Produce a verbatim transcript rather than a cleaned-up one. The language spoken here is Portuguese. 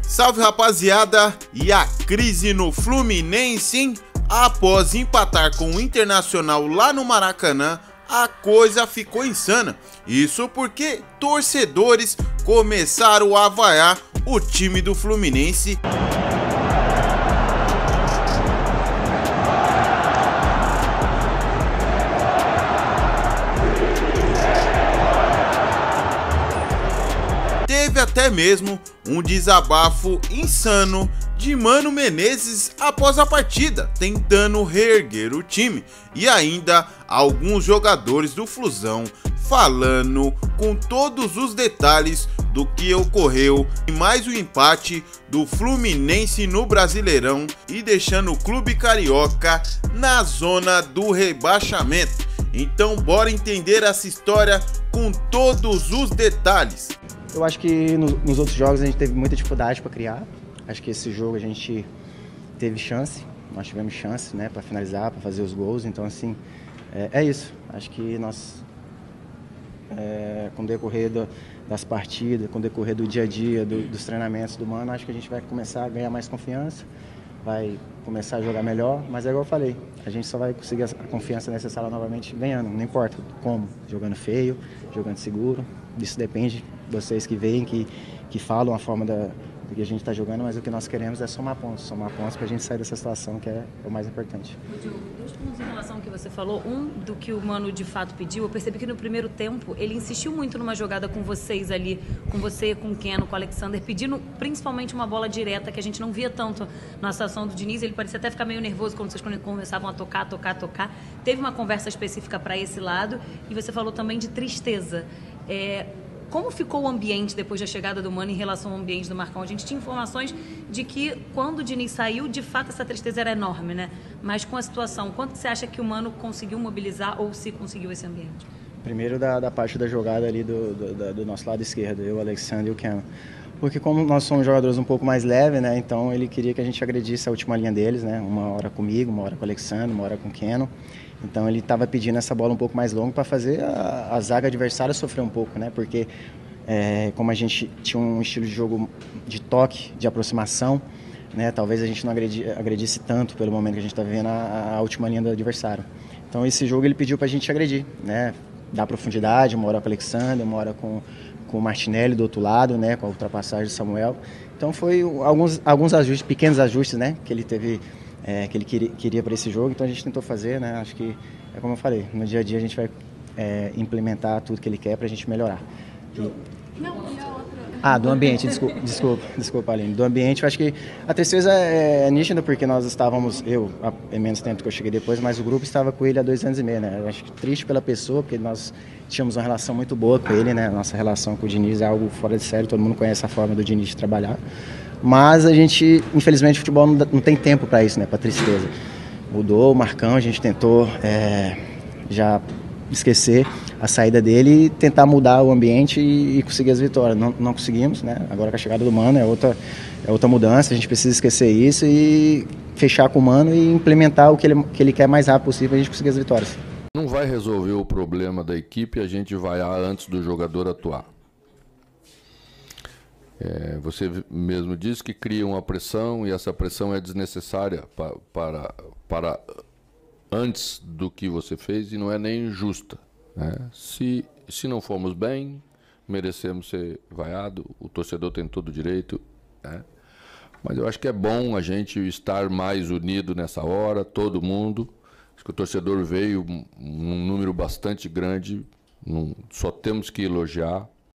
Salve, rapaziada! E a crise no Fluminense, hein? Após empatar com o Internacional lá no Maracanã, a coisa ficou insana. Isso porque torcedores começaram a vaiar o time do Fluminense. Teve até mesmo um desabafo insano de Mano Menezes após a partida, tentando reerguer o time, e ainda alguns jogadores do Flusão falando com todos os detalhes do que ocorreu em mais um empate do Fluminense no Brasileirão e deixando o clube carioca na zona do rebaixamento. Então bora entender essa história com todos os detalhes. Eu acho que no, nos outros jogos a gente teve muita dificuldade para criar. Acho que esse jogo a gente teve chance, nós tivemos chance, né, para finalizar, para fazer os gols. Então, assim, é, é isso. Acho que nós, é, com o decorrer do, das partidas, com o decorrer do dia a dia, do, dos treinamentos do Mano, acho que a gente vai começar a ganhar mais confiança, vai começar a jogar melhor. Mas é igual eu falei, a gente só vai conseguir a confiança necessária novamente ganhando, não importa como, jogando feio, jogando seguro. Isso depende de vocês que veem, que, que falam a forma da, do que a gente está jogando, mas o que nós queremos é somar pontos, somar pontos para a gente sair dessa situação, que é, é o mais importante. Diogo, dois pontos em relação ao que você falou. Um, do que o Mano de fato pediu. Eu percebi que no primeiro tempo ele insistiu muito numa jogada com vocês ali, com você, com o Keno, com o Alexander, pedindo principalmente uma bola direta, que a gente não via tanto na situação do Diniz. Ele parecia até ficar meio nervoso quando vocês começavam a tocar, tocar, tocar. Teve uma conversa específica para esse lado, e você falou também de tristeza. É, como ficou o ambiente depois da chegada do Mano em relação ao ambiente do Marcão? A gente tinha informações de que quando o Diniz saiu, de fato essa tristeza era enorme, né? Mas com a situação, quanto você acha que o Mano conseguiu mobilizar ou se conseguiu esse ambiente? Primeiro da, da parte da jogada ali do, do, do nosso lado esquerdo, eu, o Alexander e o Keno. Porque como nós somos jogadores um pouco mais leves, né? Então ele queria que a gente agredisse a última linha deles, né? Uma hora comigo, uma hora com o Alexander, uma hora com o Keno. Então ele estava pedindo essa bola um pouco mais longa para fazer a, a zaga adversária sofrer um pouco, né? Porque é, como a gente tinha um estilo de jogo de toque, de aproximação, né? Talvez a gente não agredi, agredisse tanto pelo momento que a gente está vivendo a, a última linha do adversário. Então esse jogo ele pediu para a gente agredir, né? Dar profundidade, uma hora com o Alexander, uma hora com, com o Martinelli do outro lado, né? Com a ultrapassagem do Samuel. Então foi alguns, alguns ajustes, pequenos ajustes, né? Que ele teve... É, que ele queria, queria para esse jogo, então a gente tentou fazer, né? Acho que, é como eu falei, no dia a dia a gente vai é, implementar tudo que ele quer para a gente melhorar. E... Não, e a outra... Ah, do ambiente, desculpa, desculpa, desculpa, Aline. Do ambiente, eu acho que a tristeza é, é nítida, porque nós estávamos, eu, é menos tempo que eu cheguei depois, mas o grupo estava com ele há dois anos e meio, né? Eu acho que triste pela pessoa, porque nós tínhamos uma relação muito boa com ele, né? Nossa relação com o Diniz é algo fora de sério, todo mundo conhece a forma do Diniz de trabalhar. Mas a gente, infelizmente, o futebol não, não tem tempo para isso, né? Para tristeza. Mudou o Marcão, a gente tentou é, já esquecer a saída dele e tentar mudar o ambiente e, e conseguir as vitórias. Não, não conseguimos, né? Agora com a chegada do Mano é outra, é outra mudança, a gente precisa esquecer isso e fechar com o Mano e implementar o que ele, que ele quer mais rápido possível para a gente conseguir as vitórias. Não vai resolver o problema da equipe a gente vaiar antes do jogador atuar. É, você mesmo disse que cria uma pressão e essa pressão é desnecessária para, para, para antes do que você fez e não é nem justa, né? Se, se não formos bem, merecemos ser vaiado, o torcedor tem todo o direito, né? Mas eu acho que é bom a gente estar mais unido nessa hora, todo mundo. Acho que o torcedor veio um, um número bastante grande, não, só temos que elogiar.